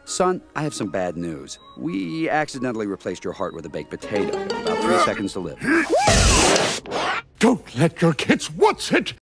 Son, I have some bad news. We accidentally replaced your heart with a baked potato. About 3 seconds to live. Don't let your kids watch it!